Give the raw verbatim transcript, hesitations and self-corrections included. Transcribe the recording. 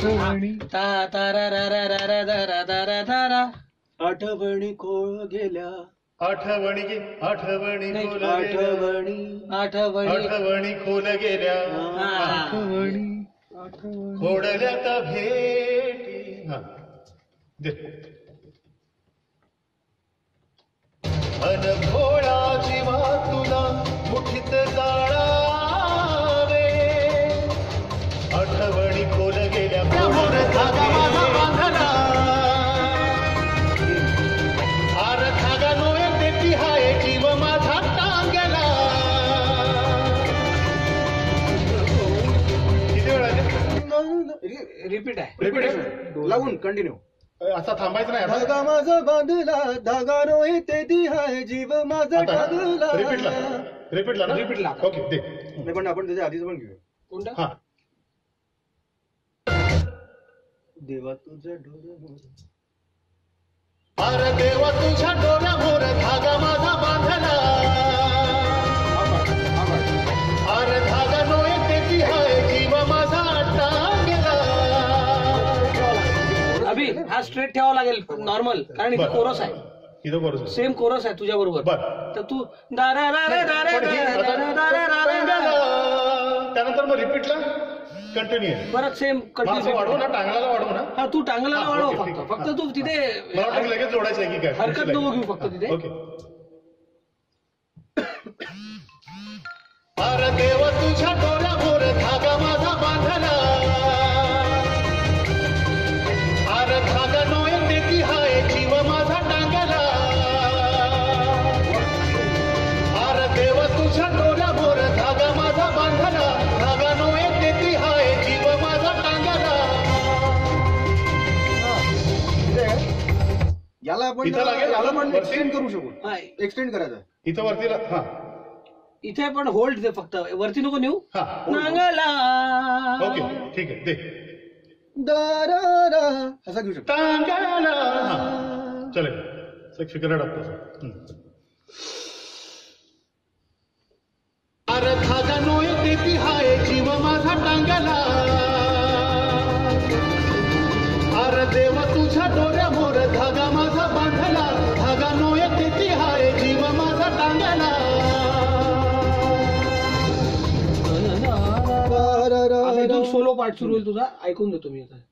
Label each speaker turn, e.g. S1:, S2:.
S1: आठवणी
S2: ता तारा रा रा रा रा रा रा रा रा रा रा.
S3: आठवणी खोळ गेल्या
S1: आठवणी गे आठवणी
S2: नाही,
S1: खोल गेल्या
S3: आठवणी
S2: आठवणी
S1: आठवणी खोल गेल्या
S2: हा.
S1: आठवणी आठवणी खोडल्या का भेटी हा दे अन भोळा जीवा तुला मुठीत जाळावे आठवणी खोल गेल्या मोर धागा माझा बांधला आर धागा नोय देती हाय जीव माझा टांगला किती वेळा
S2: रिपीट आहे.
S1: रिपीट
S3: लावून कंटिन्यू.
S1: असा थांबायचं नाही आता.
S3: धागा माझा बांधला धागा नो येते ती हाय जीव माझा टांगला.
S1: रिपीटला रिपीटला ना
S2: रिपीटला.
S1: ओके दे
S3: नाही पण आपण त्याच्या आधीच पण घेऊया.
S2: कोणता?
S1: हा
S3: देवा तुझ्या डोळ्यावर
S1: अरे देवा तुझ्या डोळ्यावर धागा माझा बांधला अरे धागा नो येते ती हाय जीव माझा टांगला.
S2: अभि हा स्ट्रेट ठेवावा लागेल नॉर्मल, कारण इथे
S1: बरं.
S2: कोरस आहे.
S1: इथं बरोबर
S2: सेम कोरस आहे तुझ्या बरोबर.
S1: बरं.
S2: तर तू दा रा रा रा रा रा
S1: पण हे
S2: रा
S1: आता
S2: रा रा रा रा रा रा.
S1: त्यानंतर मग रिपीटला कंटिन्यू आहे.
S2: परत सेम
S1: मग असं वाढवू ना टांगल्याला वाढवू ना.
S2: हा तू टांगला
S1: हा,
S2: वाढव
S1: ओके, ठीक
S2: फक्त
S1: आहे.
S2: फक्त तू तिथे
S1: मला वाटतं लगेच जोडायचं आहे की काय
S2: हरकत नको घेऊ फक्त तिथे.
S1: ओके. अरे देवा तुझ्या डोळ्यावर धागा माझा बांधला अरे धागा नो येते ती हाय जीव माझा टांगला अरे देवा तुझ्या डोळ्यावर धागा माझा बांधला धागा नो येते ती हाय जीव माझा टांगला.
S3: याला आपण
S1: इथं लागेल?
S3: याला पण
S1: वरती?
S3: एक्सटेंड करू शकू.
S2: हा,
S3: एक्सटेंड करायचं.
S1: इथं वरती ला- हा
S2: इथे पण होल्ड दे फक्त, वरती नको नेऊ.
S1: हा
S2: नांगला
S1: ओके ठीक आहे दे
S3: दारारा असा घेऊ शकतो.
S1: टांगला हा चलेल शिकरण आपलं. अरे धागा नो येते ती हाय जीव माझा टांगला अरे देवा तुझ्या डोळ्यावर धागा माझा बांधला धागा नो येते ती हाय जीव माझा टांगला.
S2: आता इथून सोलो पार्ट सुरू होईल तुझा, ऐकून देतो मी आता.